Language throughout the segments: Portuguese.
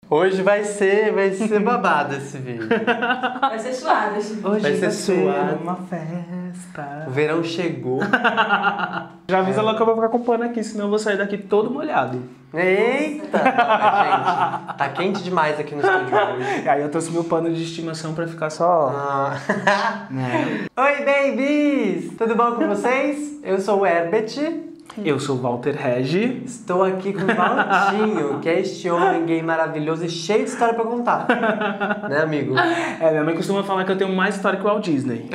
Hoje vai ser babado esse vídeo. Vai ser suado. Hoje vai ser suado. Uma festa. O verão chegou. Já avisa logo que eu vou ficar com pano aqui, senão eu vou sair daqui todo molhado. Eita! Gente, tá quente demais aqui no estúdio hoje. E aí eu trouxe meu pano de estimação pra ficar só... Né? Oi, babies! Tudo bom com vocês? Eu sou o Herbert. Eu sou o Walter Regi. Estou aqui com o Valtinho, que é este homem gay maravilhoso e cheio de história pra contar. Né, amigo? Minha mãe costuma falar que eu tenho mais história que o Walt Disney.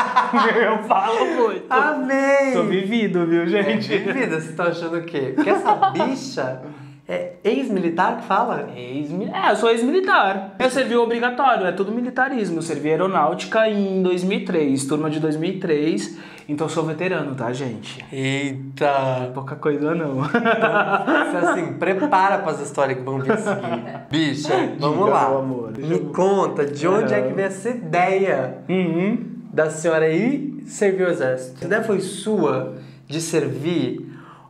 Eu falo muito. Amém! Tô vivido, viu, gente? Vida, vocês estão achando o quê? Porque essa bicha é ex-militar que fala? Eu sou ex-militar. Eu servi obrigatório, é tudo militarismo. Eu servi aeronáutica em 2003, turma de 2003. Então eu sou veterano, tá, gente? Eita! Pouca coisa não. Então, assim, prepara pras histórias que vão vir a seguir. Bicha, vamos Diga, lá. meu amor. Me conta, de onde é que veio essa ideia da senhora ir servir o exército? A ideia foi sua de servir?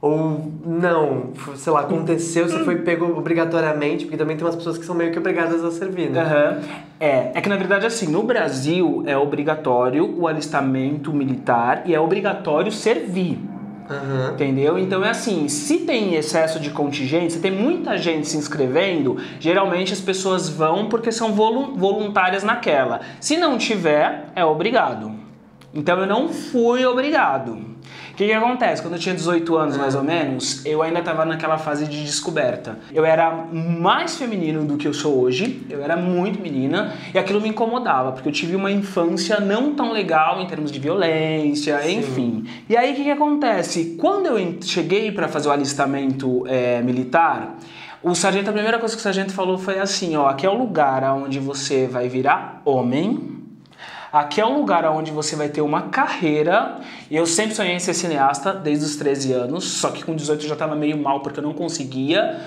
Ou não, sei lá, aconteceu, você foi pego obrigatoriamente, porque também tem umas pessoas que são meio que obrigadas a servir, né? É que na verdade assim, no Brasil é obrigatório o alistamento militar e é obrigatório servir. Entendeu? Então é assim, se tem excesso de contingente, se tem muita gente se inscrevendo, geralmente as pessoas vão porque são voluntárias naquela. Se não tiver, é obrigado. Então eu não fui obrigado. O que acontece? Quando eu tinha 18 anos, mais ou menos, eu ainda estava naquela fase de descoberta. Eu era mais feminino do que eu sou hoje, eu era muito menina, e aquilo me incomodava, porque eu tive uma infância não tão legal em termos de violência, enfim. E aí, o que acontece? Quando eu cheguei para fazer o alistamento militar, o sargento, a primeira coisa que o sargento falou foi assim, ó, aqui é o lugar onde você vai virar homem. Aqui é um lugar onde você vai ter uma carreira, e eu sempre sonhei em ser cineasta, desde os 13 anos, só que com 18 eu já estava meio mal porque eu não conseguia.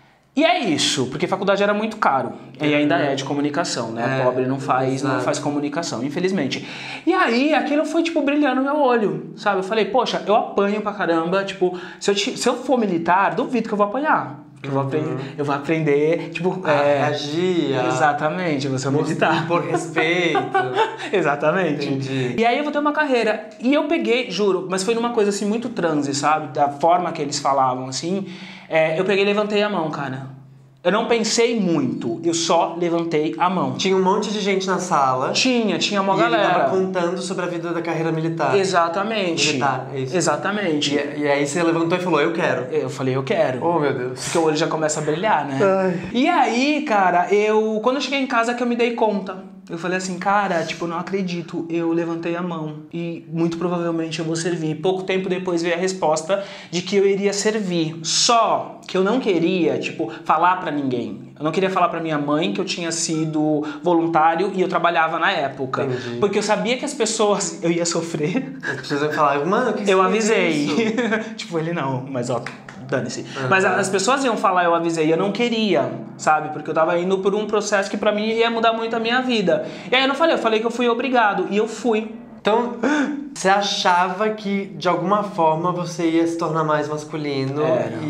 E é isso, porque faculdade era muito caro, e ainda é de comunicação, né? Pobre não faz comunicação, infelizmente. E aí, aquilo foi, tipo, brilhando no meu olho, sabe? Eu falei, poxa, eu apanho pra caramba, tipo, se eu for militar, duvido que eu vou apanhar. Eu vou aprender, tipo... reagir. Exatamente, eu vou ser um militar. Por respeito. Exatamente. Entendi. E aí eu vou ter uma carreira. E eu peguei, juro, mas foi numa coisa assim muito transe, sabe? Da forma que eles falavam, assim. Eu peguei e levantei a mão, cara. Eu não pensei muito, eu só levantei a mão. Tinha um monte de gente na sala. Tinha uma galera. Ele tava contando sobre a vida da carreira militar. Exatamente. Militar, é isso. Exatamente. E aí você levantou e falou, eu quero. Eu falei, eu quero. Oh, meu Deus. Porque o olho já começa a brilhar, né? Ai. E aí, cara, quando eu cheguei em casa que eu me dei conta. Eu falei assim, cara, tipo, eu não acredito, eu levantei a mão e muito provavelmente eu vou servir. Pouco tempo depois veio a resposta de que eu iria servir. Só que eu não queria, tipo, falar pra ninguém. Eu não queria falar pra minha mãe que eu tinha sido voluntário e eu trabalhava na época. Entendi. Porque eu sabia que as pessoas, eu ia sofrer. As pessoas iam falar, mano, o que Eu você avisei. fez? Tipo, ele não, mas ó... Dane-se. Mas as pessoas iam falar, eu avisei, eu não queria, sabe? Porque eu tava indo por um processo que pra mim ia mudar muito a minha vida. E aí eu não falei, eu falei que eu fui obrigado. E eu fui. Então, você achava que de alguma forma você ia se tornar mais masculino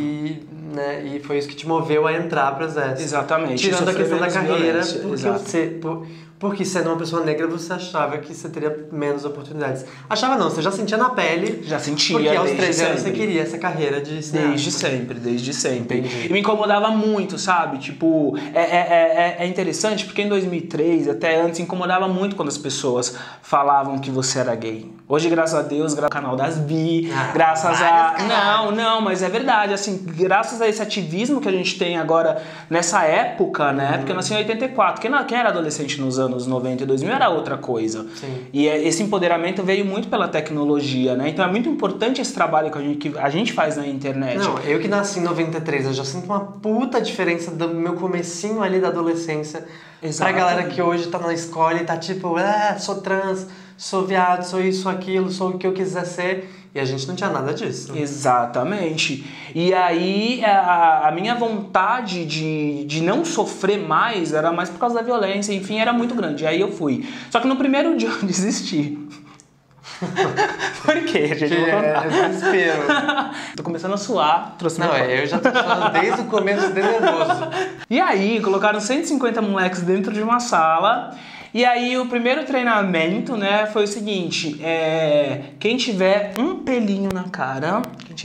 e foi isso que te moveu a entrar pro exército. Exatamente. Tirando a questão da carreira, porque porque sendo uma pessoa negra, você achava que você teria menos oportunidades. Achava não, você já sentia na pele. Já sentia, porque aos desde 13 anos você sempre. queria essa carreira de cineasta. Desde sempre. Entendi. E me incomodava muito, sabe? Tipo, é interessante porque em 2003, até antes, incomodava muito quando as pessoas falavam que você era gay. Hoje, graças a Deus, graças ao canal das bi, graças a... Não, mas é verdade, assim, graças a esse ativismo que a gente tem agora nessa época, né? Porque eu nasci em 84. Quem era adolescente nos anos 90 e 2000 era outra coisa. Sim. E esse empoderamento veio muito pela tecnologia, né? Então é muito importante esse trabalho que a gente faz na internet. Não, eu que nasci em 93, eu já sinto uma puta diferença do meu comecinho ali da adolescência pra galera que hoje tá na escola e tá tipo, sou trans, sou viado, sou isso, sou aquilo, sou o que eu quiser ser. E a gente não tinha nada disso. Exatamente. E aí a minha vontade de não sofrer mais era mais por causa da violência, enfim, era muito grande. E aí eu fui. Só que no primeiro dia eu desisti. Por quê, gente? Eu vou contar. É desespero. Tô começando a suar, trouxe Não, meu pano. eu já tô falando desde o começo de nervoso. E aí, colocaram 150 moleques dentro de uma sala. E aí, o primeiro treinamento, né, foi o seguinte: quem tiver um pelinho na cara,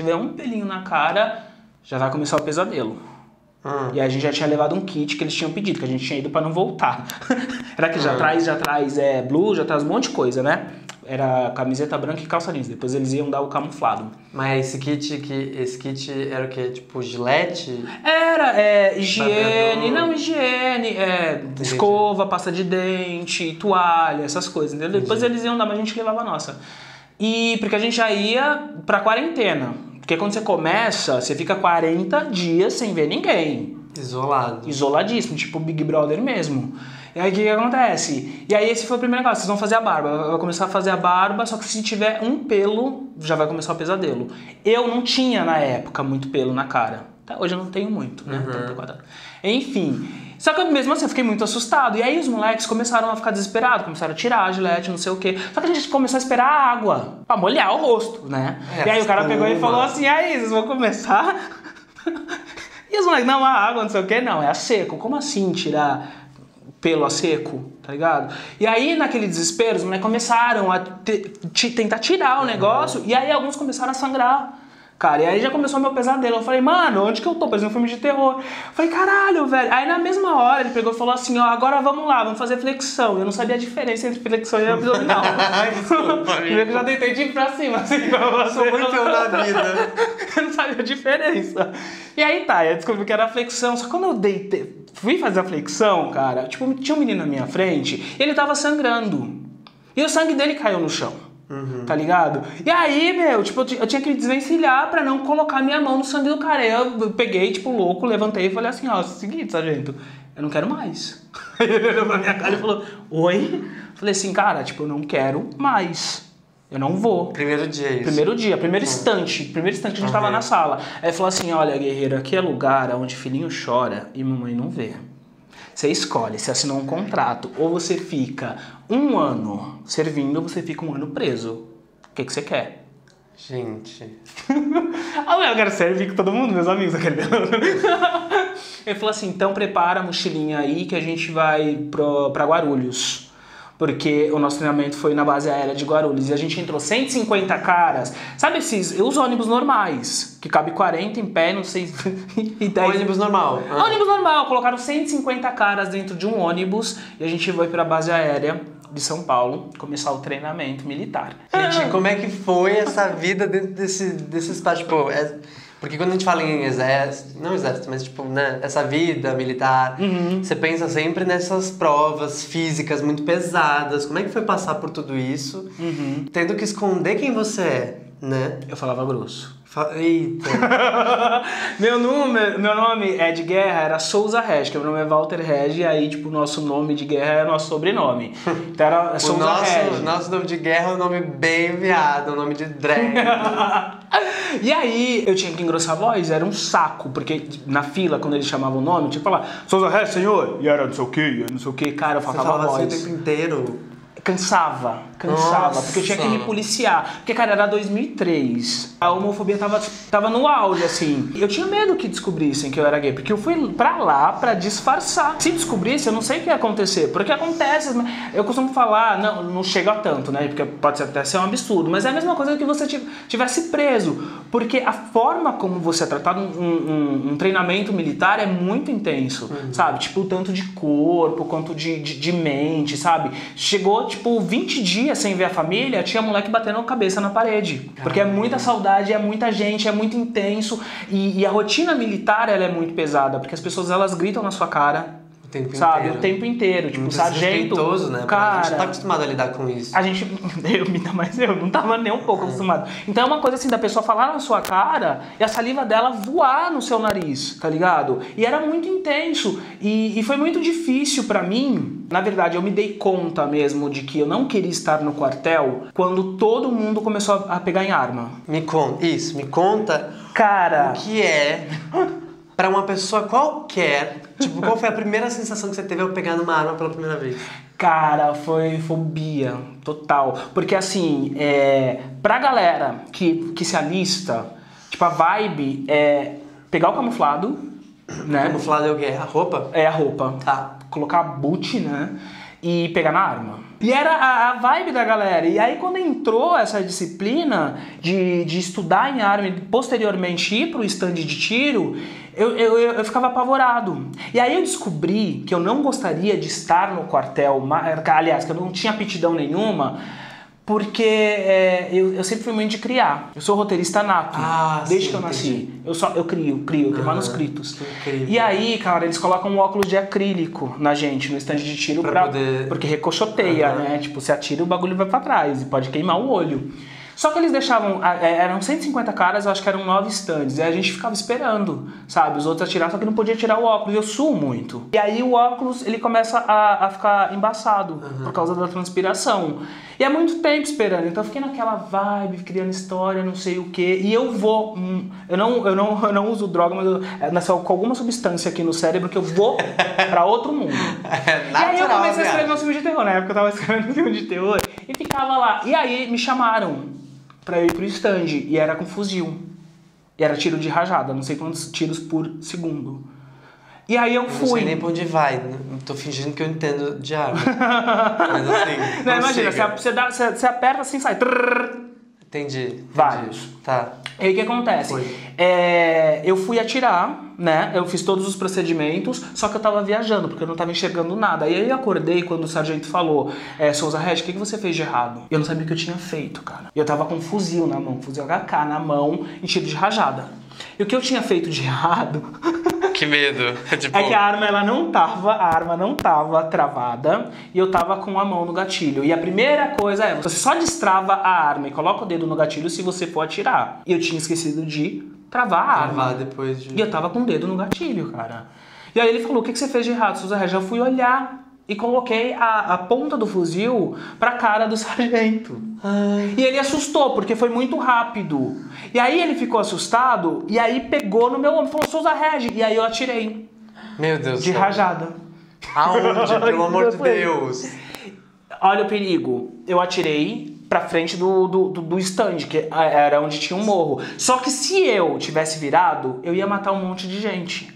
já vai começar o pesadelo. E a gente já tinha levado um kit que eles tinham pedido, que a gente tinha ido pra não voltar. Era que já traz blue, já traz um monte de coisa, né? Era camiseta branca e calça jeans. Depois eles iam dar o camuflado. Mas esse kit era o quê? Tipo, gilete? Era higiene, escova, pasta de dente, toalha, essas coisas, entendeu? Depois eles iam dar, mas a gente levava a nossa. E porque a gente já ia pra quarentena. Porque quando você começa, você fica 40 dias sem ver ninguém. Isolado. Isoladíssimo, tipo Big Brother mesmo. E aí o que acontece? E aí esse foi o primeiro negócio, vocês vão fazer a barba. Vai começar a fazer a barba, só que se tiver um pelo, já vai começar o pesadelo. Eu não tinha na época muito pelo na cara. Até hoje eu não tenho muito, né? Enfim. Só que mesmo assim eu fiquei muito assustado. E aí os moleques começaram a ficar desesperados, começaram a tirar a gilete, não sei o quê. Só que a gente começou a esperar a água pra molhar o rosto, né? E aí o cara pegou e falou assim: aí, vocês vão começar? E os moleques, não, a água, não sei o quê. Não, é a seco. Como assim tirar pelo a seco, tá ligado? E aí, naquele desespero, os moleques começaram a tentar tirar o negócio, e aí alguns começaram a sangrar. Cara, e aí já começou o meu pesadelo. Eu falei, mano, onde que eu tô? Parecendo um filme de terror. Eu falei, caralho, velho. Aí na mesma hora ele pegou e falou assim, ó, agora vamos lá, vamos fazer flexão. Eu não sabia a diferença entre flexão e abdominal. Desculpa, Eu já tentei de ir pra cima, assim, pra você. Sou muito eu na vida. Eu não sabia a diferença. E aí tá, eu descobri que era flexão. Só que quando eu fui fazer a flexão, cara, tipo, tinha um menino na minha frente e ele tava sangrando. E o sangue dele caiu no chão. Tá ligado? E aí, meu, tipo, eu tinha que me desvencilhar pra não colocar minha mão no sangue do cara. Aí eu peguei, tipo, louco, levantei e falei assim, ó, é o seguinte, sargento, eu não quero mais. Aí ele olhou pra minha cara e falou, oi? Falei assim, cara, tipo, eu não quero mais. Eu não vou. Primeiro dia isso. Primeiro instante que a gente tava na sala. Aí ele falou assim, olha, guerreiro, aqui é lugar onde filhinho chora e mamãe não vê. Você escolhe, você assinou um contrato, ou você fica 1 ano servindo, ou você fica 1 ano preso. O que você quer? Gente. Eu quero servir com todo mundo, meus amigos. Ele falou assim, então prepara a mochilinha aí que a gente vai pra Guarulhos. Porque o nosso treinamento foi na base aérea de Guarulhos. E a gente entrou 150 caras. Sabe os ônibus normais? Que cabe 40 em pé, não sei... e 10... Ônibus normal. Ônibus normal. Colocaram 150 caras dentro de um ônibus. E a gente foi pra base aérea de São Paulo começar o treinamento militar. Gente, como é que foi essa vida dentro desse espaço? Tipo, porque quando a gente fala em exército, não exército, mas tipo, né, essa vida militar, você pensa sempre nessas provas físicas muito pesadas. Como é que foi passar por tudo isso, tendo que esconder quem você é, né? Eu falava grosso. Eita. Meu nome é de guerra, era Souza Regi, que meu nome é Walter Regi, e aí, tipo, o nosso nome de guerra é nosso sobrenome. Então era Souza Regi. O nosso nome de guerra é um nome bem viado, um nome de drag. E aí, eu tinha que engrossar a voz, era um saco, porque na fila, quando eles chamavam o nome, eu tinha que falar, Souza Regi, senhor, e era não sei o que, cara, eu falava a voz. Assim o tempo inteiro. Cansava, Nossa. porque eu tinha que me policiar. Porque, cara, era 2003. A homofobia tava no auge, assim. Eu tinha medo que descobrissem que eu era gay, porque eu fui pra lá pra disfarçar. Se descobrisse, eu não sei o que ia acontecer. Porque acontece, eu costumo falar, não chega a tanto, né? Porque pode até ser um absurdo, mas é a mesma coisa que você tivesse preso. Porque a forma como você é tratado, um treinamento militar é muito intenso, sabe? Tipo, tanto de corpo quanto de mente, sabe? Chegou, tipo, 20 dias sem ver a família, tinha moleque batendo a cabeça na parede. Porque é muita saudade, é muita gente, é muito intenso. E a rotina militar, ela é muito pesada, porque as pessoas, elas gritam na sua cara. O tempo inteiro. Tipo, muito sargento, né? cara... A gente tá acostumado a lidar com isso. A gente... eu não tava nem um pouco acostumado. Então é uma coisa assim, da pessoa falar na sua cara e a saliva dela voar no seu nariz, tá ligado? E era muito intenso. E foi muito difícil pra mim. Na verdade, eu me dei conta mesmo de que eu não queria estar no quartel quando todo mundo começou a pegar em arma. Me conta, cara, Cara... o que é pra uma pessoa qualquer, tipo, qual foi a primeira sensação que você teve ao pegar numa arma pela primeira vez? Cara, foi fobia total. Porque assim, pra galera que se alista, tipo, a vibe é pegar o camuflado, né? Camuflado é o quê? A roupa? É a roupa. Tá. Colocar boot, né? E pegar na arma. E era a vibe da galera. E aí quando entrou essa disciplina de estudar em arma e posteriormente ir pro stand de tiro, eu ficava apavorado. E aí eu descobri que eu não gostaria de estar no quartel, aliás, que eu não tinha aptidão nenhuma, porque eu sempre fui muito de criar. Eu sou roteirista nato, desde que eu nasci. Eu crio, tenho manuscritos. Incrível. E aí, cara, eles colocam um óculos de acrílico na gente, no stand de tiro, porque ricochoteia, né? Tipo, você atira o bagulho vai pra trás e pode queimar o olho. Só que eles deixavam, eram 150 caras, eu acho que eram 9 stands, e a gente ficava esperando, sabe, os outros atiravam, só que não podia tirar o óculos, eu suo muito. E aí o óculos, ele começa a ficar embaçado, por causa da transpiração. E é muito tempo esperando, então eu fiquei naquela vibe, criando história, não sei o que, e eu vou, eu não uso droga, mas eu nasceu com alguma substância aqui no cérebro que eu vou pra outro mundo. Natural, e aí eu comecei a escrever um filme de terror, na época eu tava escrevendo um filme de terror, e ficava lá, e aí me chamaram pra ir pro stand, e era com fuzil. E era tiro de rajada, não sei quantos tiros por segundo. E aí eu fui. Não sei nem pra onde vai, não tô fingindo que eu entendo de arma. Mas assim, não, imagina, você aperta assim, sai. Entendi. Vários. Tá. E aí o que acontece? Eu fui atirar, né? Eu fiz todos os procedimentos, só que eu tava viajando, porque eu não tava enxergando nada. E aí eu acordei quando o sargento falou: Souza Regis, o que você fez de errado? Eu não sabia o que eu tinha feito, cara. Eu tava com um fuzil na mão, fuzil HK na mão, em tiro de rajada. E o que eu tinha feito de errado... Que medo. Tipo... É que a arma não tava travada e eu tava com a mão no gatilho. E a primeira coisa você só destrava a arma e coloca o dedo no gatilho se você for atirar. E eu tinha esquecido de travar a arma. Depois de... E eu tava com o dedo no gatilho, cara. E aí ele falou: o que você fez de errado, Souza Regis? Eu fui olhar e coloquei a ponta do fuzil pra cara do sargento. E ele assustou, porque foi muito rápido. E aí ele ficou assustado, e aí pegou no meu ombro e falou: Souza Regis. E aí eu atirei. Meu Deus. De rajada. Aonde? Pelo amor de Deus. Olha o perigo. Eu atirei pra frente do stand, que era onde tinha um morro. Só que se eu tivesse virado, eu ia matar um monte de gente.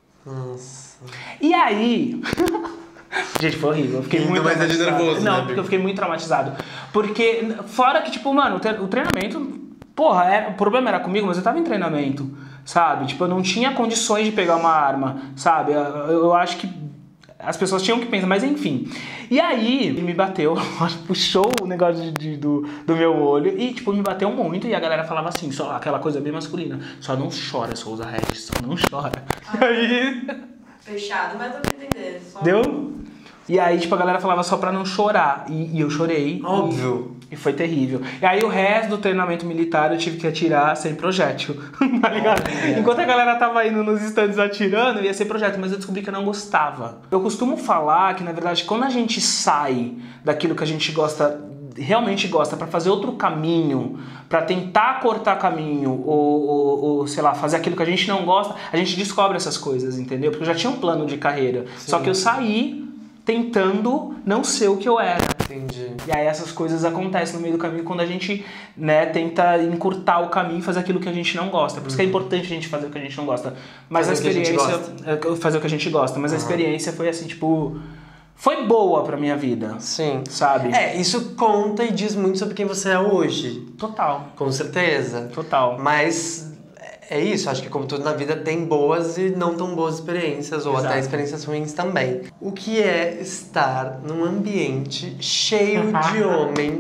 Nossa. E aí... Gente, foi horrível. Eu fiquei muito traumatizado. Nervoso, não, né, porque eu fiquei muito traumatizado. Porque, fora que, tipo, mano, o treinamento... Porra, o problema era comigo, mas eu tava em treinamento, sabe? Tipo, eu não tinha condições de pegar uma arma, sabe? Eu acho que as pessoas tinham que pensar, mas enfim. E aí, ele me bateu, puxou o negócio do meu olho e, tipo, me bateu muito. E a galera falava assim, só aquela coisa bem masculina: só não chora, Souza Regis, só não chora. E aí... Fechado, mas eu tô entendendo. Só... Deu? E aí, tipo, a galera falava só pra não chorar. E eu chorei. Óbvio. E foi terrível. E aí, o resto do treinamento militar, eu tive que atirar sem projétil. Tá ligado? Enquanto a galera tava indo nos stands atirando, ia ser projétil. Mas eu descobri que eu não gostava. Eu costumo falar que, na verdade, quando a gente sai daquilo que a gente gosta... realmente gosta, pra fazer outro caminho, pra tentar cortar caminho ou sei lá, fazer aquilo que a gente não gosta, a gente descobre essas coisas, entendeu? Porque eu já tinha um plano de carreira. Sim. Só que eu saí tentando não ser o que eu era. Entendi. E aí essas coisas acontecem no meio do caminho quando a gente, né, tenta encurtar o caminho e fazer aquilo que a gente não gosta. Por isso que é importante a gente fazer o que a gente não gosta. Mas fazer a experiência... fazer o que a gente gosta. Mas a experiência foi assim, tipo... Foi boa pra minha vida. Sim. Sabe? Isso conta e diz muito sobre quem você é hoje. Total. Com certeza. Total. Mas é isso, acho que como tudo na vida tem boas e não tão boas experiências, ou até experiências ruins também. O que é estar num ambiente cheio de homem?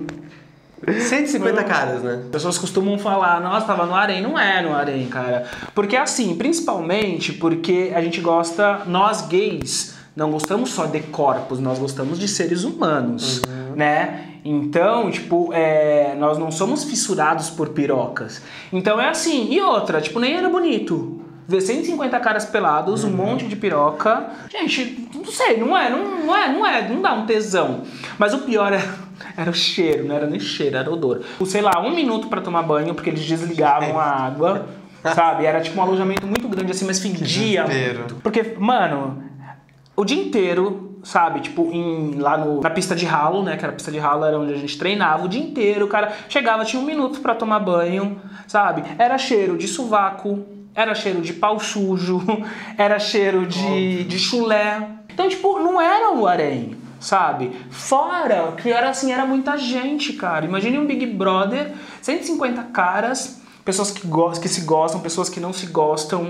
150 caras, né? As pessoas costumam falar: nossa, tava no harém. Não é no harém, cara. Porque assim, principalmente porque a gente gosta, nós gays, não gostamos só de corpos, nós gostamos de seres humanos, né? Então, tipo, nós não somos fissurados por pirocas. Então é assim, e outra, tipo, nem era bonito ver 150 caras pelados, um monte de piroca. Gente, não sei, não dá um tesão. Mas o pior era o cheiro, não era nem cheiro, era odor. Sei lá, 1 minuto pra tomar banho, porque eles desligavam a água. Sabe? Era tipo um alojamento muito grande. grande assim, mas fedia desespero. muito. Porque, mano, o dia inteiro, sabe, tipo, lá na pista de ralo, né, que era a pista de ralo, era onde a gente treinava, o dia inteiro, o cara chegava, tinha 1 minuto pra tomar banho, sabe, era cheiro de sovaco, era cheiro de pau sujo, era cheiro de chulé. Então, tipo, não era o harém, sabe? Fora que era assim, era muita gente, cara. Imagine um Big Brother, 150 caras, pessoas que se gostam, pessoas que não se gostam,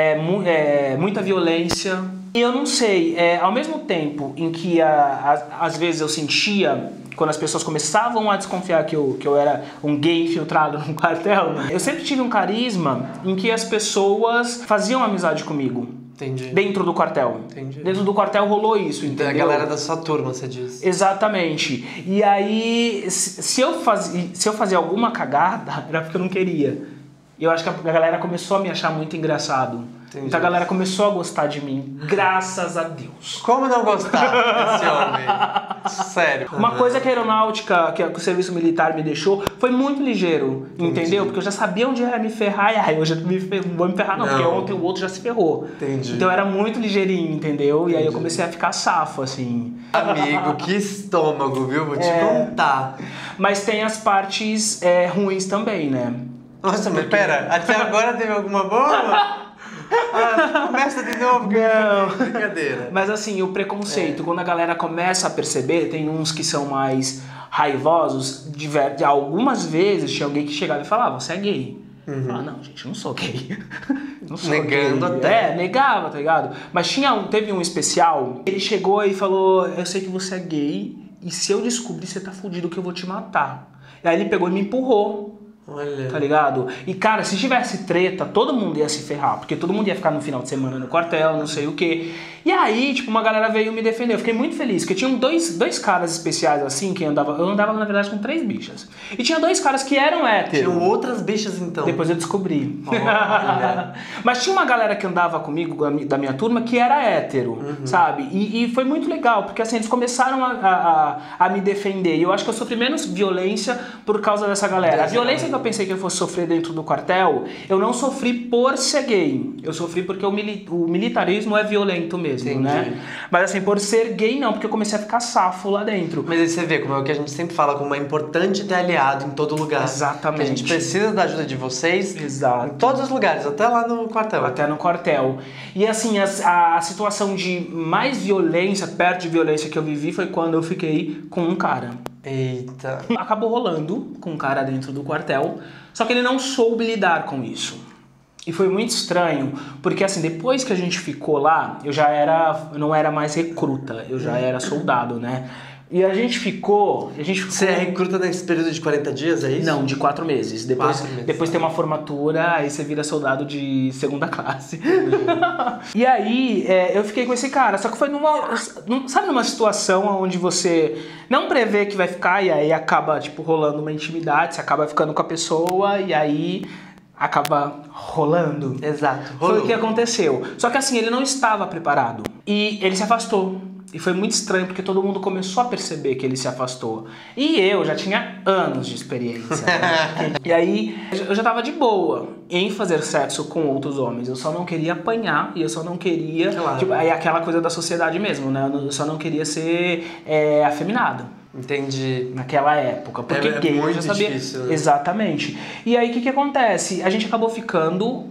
muita violência. E eu não sei, ao mesmo tempo em que às vezes eu sentia, quando as pessoas começavam a desconfiar que eu era um gay infiltrado num quartel, eu sempre tive um carisma em que as pessoas faziam amizade comigo. Entendi. Dentro do quartel. Entendi. Dentro do quartel rolou isso, entendeu? A galera da sua turma, você diz. Exatamente. E aí, se eu fazia alguma cagada, era porque eu não queria. E eu acho que a galera começou a me achar muito engraçado. Entendi. Então a galera começou a gostar de mim, graças a Deus. Como não gostar desse homem? Sério. Uma coisa que a aeronáutica, que o serviço militar me deixou, foi muito ligeiro, entendeu? Porque eu já sabia onde ia me ferrar, e aí hoje eu não vou me ferrar não, porque ontem o outro já se ferrou. Entendi. Então eu era muito ligeirinho, entendeu? E aí eu comecei a ficar safo, assim. Amigo, que estômago, viu? Vou te contar. Mas tem as partes ruins também, né? Nossa, mas pera, até agora teve alguma boa? Começa de novo. Não. Brincadeira. Mas assim, o preconceito, quando a galera começa a perceber, tem uns que são mais raivosos, algumas vezes tinha alguém que chegava e falava, você é gay. Ah, não, gente, eu não sou gay. Não sou Negando gay. até. Negava, tá ligado? Mas teve um especial, ele chegou e falou, eu sei que você é gay, e se eu descobrir, você tá fudido que eu vou te matar. E aí ele pegou e me empurrou. Olha. Tá ligado? E cara, se tivesse treta, todo mundo ia se ferrar, porque todo mundo ia ficar no final de semana no quartel, não sei o que. E aí, tipo, uma galera veio me defender. Eu fiquei muito feliz, porque tinham dois caras especiais assim, que eu andava na verdade com 3 bichas. E tinha 2 caras que eram héteros. Tinham outras bichas então. Depois eu descobri. Mas tinha uma galera que andava comigo, da minha turma, que era hétero, sabe? E foi muito legal, porque assim, eles começaram a me defender. E eu acho que eu sofri menos violência por causa dessa galera. A violência que eu pensei que eu fosse sofrer dentro do quartel, eu não sofri por ser gay. Eu sofri porque o militarismo é violento mesmo, entendi, né? Mas assim, por ser gay não, porque eu comecei a ficar safo lá dentro. Mas aí você vê como é o que a gente sempre fala, como é importante ter aliado em todo lugar. Exatamente. Que a gente precisa da ajuda de vocês. Exato. Em todos os lugares, até lá no quartel. Até no quartel. E assim, a situação de mais violência, perto de violência que eu vivi foi quando eu fiquei com um cara. Eita. Acabou rolando com um cara dentro do quartel, só que ele não soube lidar com isso. E foi muito estranho, porque assim, depois que a gente ficou lá, eu não era mais recruta, eu já era soldado, né? E a gente ficou... Você é recruta nesse período de 40 dias, é isso? Não, de 4 meses. Depois, 4 meses. Depois tem uma formatura, aí você vira soldado de 2ª classe. E aí, eu fiquei com esse cara. Só que foi numa situação onde você não prevê que vai ficar, e aí acaba, tipo, rolando uma intimidade, você acaba ficando com a pessoa, e aí acaba rolando. Exato, rolou. Foi o que aconteceu. Só que assim, ele não estava preparado. E ele se afastou. E foi muito estranho, porque todo mundo começou a perceber que ele se afastou. E eu já tinha anos de experiência. Né? E aí, eu já tava de boa em fazer sexo com outros homens. Eu só não queria apanhar e eu só não queria... Claro. Tipo, aí aquela coisa da sociedade mesmo, né? Eu só não queria ser afeminado. Entendi. Naquela época. Porque gay muito eu já sabia. Difícil, né? Exatamente. E aí, o que acontece? A gente acabou ficando...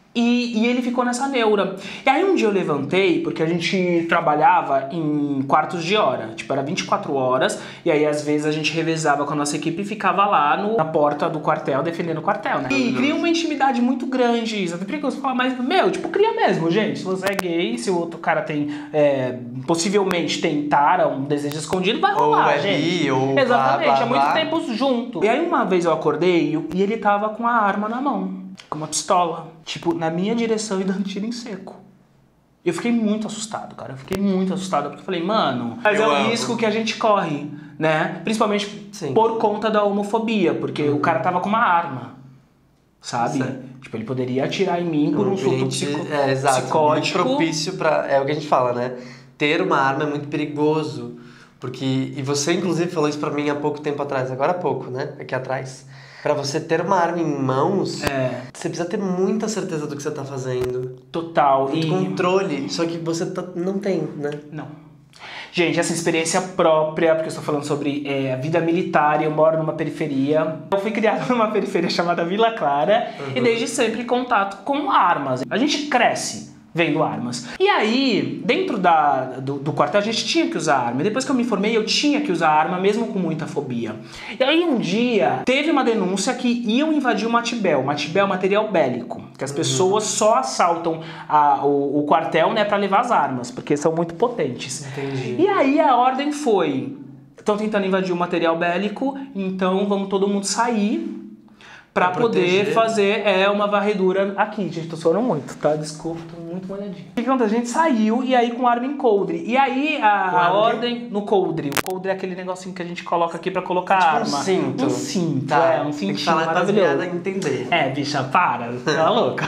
E ele ficou nessa neura. E aí um dia eu levantei, porque a gente trabalhava em quartos de hora. Tipo, era 24 horas. E aí às vezes a gente revezava com a nossa equipe e ficava lá na porta do quartel, defendendo o quartel, né? E cria uma intimidade muito grande. Até porque você fala, mas, cria mesmo, gente. Se você é gay, se o outro cara tem, possivelmente tem tara, um desejo escondido, vai rolar, ou gente. ou exatamente, blá, blá, é muito blá. tempo junto. E aí uma vez eu acordei e ele tava com a arma na mão. Com uma pistola, tipo, na minha direção e dando tiro em seco. Eu fiquei muito assustado, cara. Eu fiquei muito assustado, porque eu falei, mano, mas é um risco que a gente corre, né? Principalmente por conta da homofobia, porque o cara tava com uma arma, sabe? Certo. Tipo, ele poderia atirar em mim por um surto psicótico. Muito propício pra... É o que a gente fala, né? Ter uma arma é muito perigoso. Porque... E você, inclusive, falou isso pra mim há pouco tempo atrás. Agora há pouco, né? Aqui atrás. Pra você ter uma arma em mãos, você precisa ter muita certeza do que você tá fazendo. Total. Muito controle, só que você não tem, né? Não. Gente, essa experiência própria, porque eu estou falando sobre a vida militar e eu moro numa periferia. Eu fui criado numa periferia chamada Vila Clara e desde sempre em contato com armas. A gente cresce vendo armas. E aí, dentro do quartel, a gente tinha que usar arma. E depois que eu me formei, eu tinha que usar arma, mesmo com muita fobia. E aí, um dia, teve uma denúncia que iam invadir o Matibel. Matibel é material bélico, que as pessoas só assaltam o quartel, né, pra levar as armas, porque são muito potentes. Entendi. E aí, a ordem foi: estão tentando invadir o material bélico, então vamos todo mundo sair pra poder fazer uma varredura aqui. Gente, tô suando muito, tá? Desculpa, tô muito molhadinho. O que acontece? A gente saiu e aí com arma em coldre. E aí a ordem no coldre. O coldre é aquele negocinho que a gente coloca aqui pra colocar tipo arma. Um cinto. Um cinto, tá. um cintinho tem que falar maravilhoso. Pra entender. Bicha, para. Tá louca.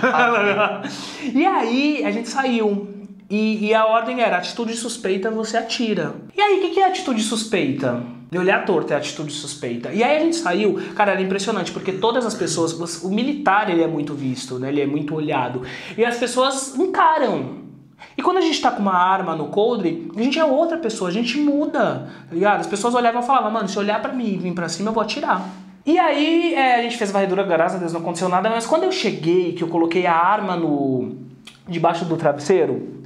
E aí a gente saiu. E a ordem era: atitude suspeita, você atira. E aí, o que é atitude suspeita? De olhar torto é atitude suspeita. E aí a gente saiu, cara, era impressionante, porque todas as pessoas, o militar, ele é muito visto, né? Ele é muito olhado. E as pessoas encaram. E quando a gente tá com uma arma no coldre, a gente é outra pessoa, a gente muda, tá ligado? As pessoas olhavam e falavam: mano, se olhar pra mim e vir pra cima, eu vou atirar. E aí a gente fez varredura, graças a Deus não aconteceu nada, mas quando eu cheguei, que eu coloquei a arma debaixo do travesseiro,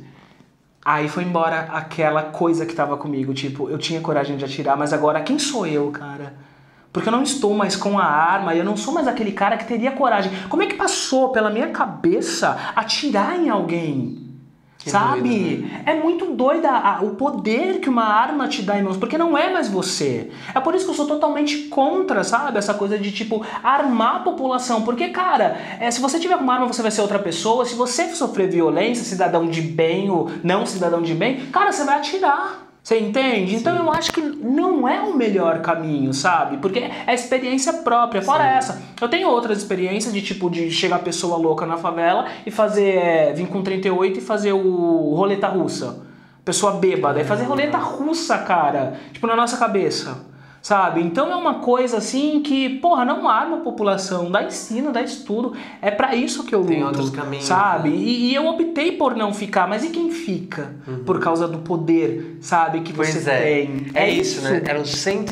aí foi embora aquela coisa que tava comigo, tipo, eu tinha coragem de atirar, mas agora quem sou eu, cara? Porque eu não estou mais com a arma, eu não sou mais aquele cara que teria coragem. Como é que passou pela minha cabeça atirar em alguém? Que sabe? Doido, né? É muito doida o poder que uma arma te dá em mãos, porque não é mais você. É por isso que eu sou totalmente contra, sabe? Essa coisa de, tipo, armar a população. Porque, cara, se você tiver com uma arma, você vai ser outra pessoa. Se você sofrer violência, cidadão de bem ou não cidadão de bem, cara, você vai atirar. Você entende? Então eu acho que não é o melhor caminho, sabe? Porque é experiência própria. Fora essa, eu tenho outras experiências de tipo de chegar pessoa louca na favela e fazer, vir com 38 e fazer o roleta russa. Pessoa bêbada. E fazer roleta russa, cara. Tipo, na nossa cabeça. Sabe? Então é uma coisa assim que, porra, não arma a população, dá ensino, dá estudo. É pra isso que eu luto. Tem outros caminhos, sabe? né? E eu optei por não ficar, mas e quem fica? Por causa do poder, sabe? Que você tem. É isso, né? Eram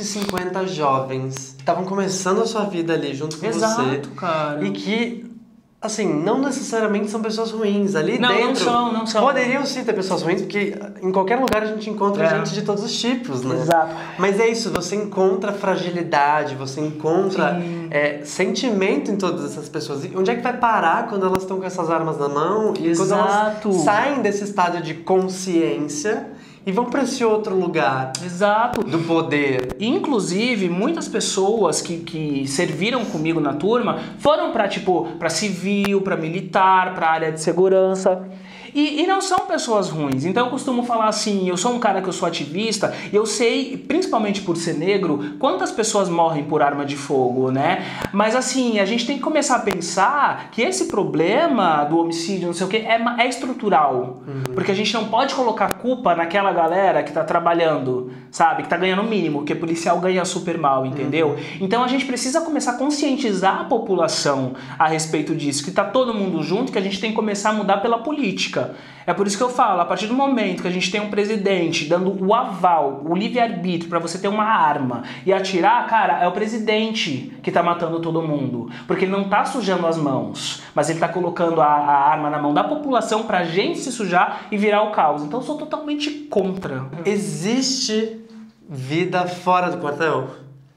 150 jovens que estavam começando a sua vida ali junto com você. Exato, cara. E que, assim, não necessariamente são pessoas ruins. Ali Não, dentro não são. poderiam sim ter pessoas ruins, porque em qualquer lugar a gente encontra gente de todos os tipos, né? Exato. Mas é isso, você encontra fragilidade, você encontra sentimento em todas essas pessoas. E onde é que vai parar quando elas estão com essas armas na mão? E quando elas saem desse estado de consciência e vão para esse outro lugar. Exato. Do poder. Inclusive, muitas pessoas que serviram comigo na turma foram para tipo, para civil, para militar, para área de segurança. E não são pessoas ruins. Então eu costumo falar assim, eu sou um cara que eu sou ativista e eu sei, principalmente por ser negro, quantas pessoas morrem por arma de fogo, né? Mas assim, a gente tem que começar a pensar que esse problema do homicídio, não sei o que, é estrutural. Porque a gente não pode colocar culpa naquela galera que tá trabalhando, sabe? Que tá ganhando o mínimo, porque policial ganha super mal, entendeu? Então a gente precisa começar a conscientizar a população a respeito disso, que tá todo mundo junto, que a gente tem que começar a mudar pela política. É por isso que eu falo, a partir do momento que a gente tem um presidente dando o aval, o livre-arbítrio pra você ter uma arma e atirar, cara, é o presidente que tá matando todo mundo. Porque ele não tá sujando as mãos, mas ele tá colocando a arma na mão da população pra gente se sujar e virar o caos. Então eu sou totalmente contra. Existe vida fora do quartel?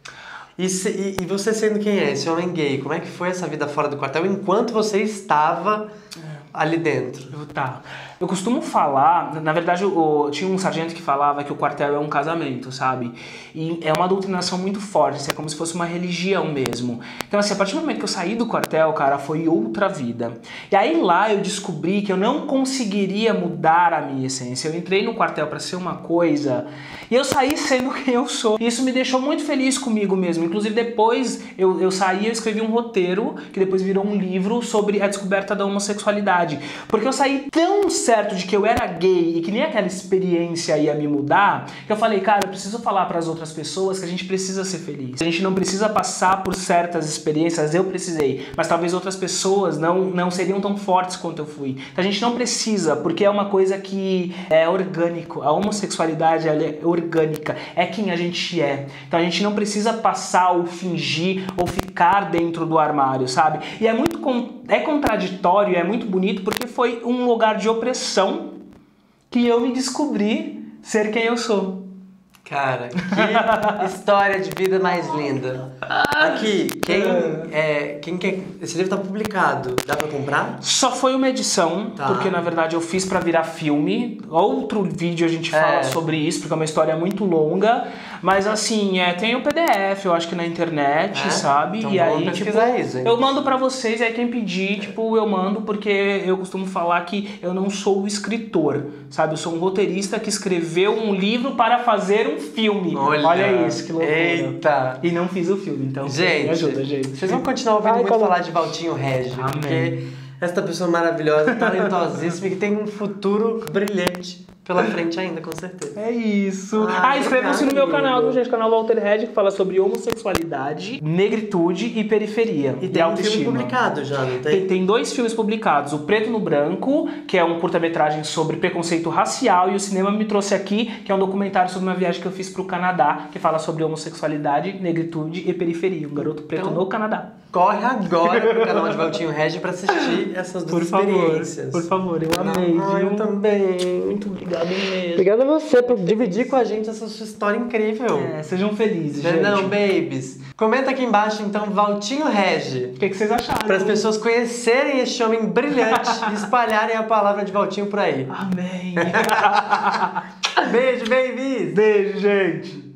E você sendo quem é, esse homem gay, como é que foi essa vida fora do quartel enquanto você estava ali dentro? Tá. Eu costumo falar, na verdade tinha um sargento que falava que o quartel é um casamento, sabe? E é uma doutrinação muito forte, assim, é como se fosse uma religião mesmo. Então assim, a partir do momento que eu saí do quartel, cara, foi outra vida. E aí lá eu descobri que eu não conseguiria mudar a minha essência. Eu entrei no quartel pra ser uma coisa e eu saí sendo quem eu sou. E isso me deixou muito feliz comigo mesmo. Inclusive depois eu saí e eu escrevi um roteiro que depois virou um livro sobre a descoberta da homossexualidade. Porque eu saí tão certo de que eu era gay e que nem aquela experiência ia me mudar, que eu falei, cara, eu preciso falar para as outras pessoas que a gente precisa ser feliz. A gente não precisa passar por certas experiências, eu precisei, mas talvez outras pessoas não seriam tão fortes quanto eu fui. Então a gente não precisa, porque é uma coisa que é orgânico. A homossexualidade, ela é orgânica, é quem a gente é. Então a gente não precisa passar ou fingir ou ficar dentro do armário, sabe? E é muito contraditório, é muito bonito, porque foi um lugar de opressão que eu me descobri ser quem eu sou. Cara, que história de vida mais linda. Aqui, quem quer... Esse livro tá publicado, dá pra comprar? Só foi uma edição, porque na verdade eu fiz pra virar filme. Outro vídeo a gente fala sobre isso, porque é uma história muito longa. Mas assim, tem o PDF, eu acho que na internet, sabe? Então e aí, isso, hein? eu mando pra vocês, aí quem pedir, eu mando, porque eu costumo falar que eu não sou o escritor, sabe? Eu sou um roteirista que escreveu um livro para fazer um filme. Olha isso, que loucura. Eita! E não fiz o filme, então gente, me ajuda, gente. Vocês vão continuar ouvindo muito falar de Valtinho Regi, porque essa pessoa maravilhosa, talentosíssima e que tem um futuro brilhante pela frente ainda, com certeza. É isso. Inscrevam-se no meu canal, gente, canal Walter Regi, que fala sobre homossexualidade, negritude e periferia. E tem um filme publicado já, não tem? Tem 2 filmes publicados. O Preto no Branco, que é um curta-metragem sobre preconceito racial, e o Cinema Me Trouxe Aqui, que é um documentário sobre uma viagem que eu fiz pro Canadá, que fala sobre homossexualidade, negritude e periferia. Um garoto preto no Canadá. Corre agora pro canal de Valtinho Regi pra assistir essas duas experiências. Por favor, eu amei, viu? Eu também. Muito obrigado mesmo. Obrigado a você por dividir com a gente essa sua história incrível. Sejam felizes, gente. Não, babies. Comenta aqui embaixo, então, Valtinho Regi. O que vocês acharam? Para as pessoas conhecerem este homem brilhante e espalharem a palavra de Valtinho por aí. Amém. Beijo, babies. Beijo, gente.